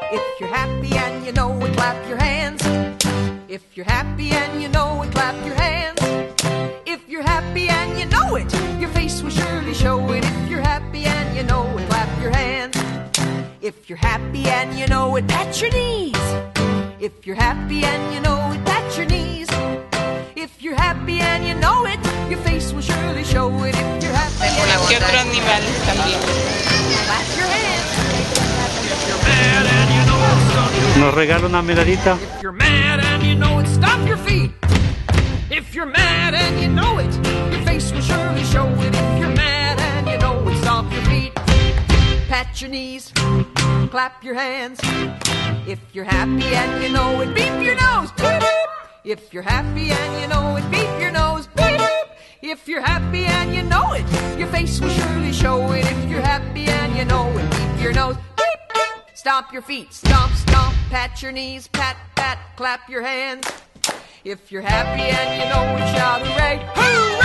If you're happy and you know it, clap your hands. If you're happy and you know it, clap your hands. If you're happy and you know it, your face will surely show it. If you're happy and you know it, clap your hands. If you're happy and you know it, pat your knees. If you're happy and you know it, pat your knees. If you're happy and you know it, your face will surely show it. If you're happy and you know ¿Qué otro animal también? clap your hands. If you're mad and you know it, stomp your feet. Nos regala una medallita. If you're mad and you know it, stomp your feet. If you're mad and you know it, your face will surely show it. If you're mad and you know it, stomp your feet. Pat your knees, clap your hands. If you're happy and you know it, beep your nose. Beep, beep. If you're happy and you know it, beep your nose. Beep, beep. If you're happy and you know it, your face will surely show it. If you're happy and you know it, beep your nose. Beep, beep. Stomp your feet, stomp, stomp. Pat your knees, pat, pat. Clap your hands. If you're happy and you know it, shout hooray. Hoo!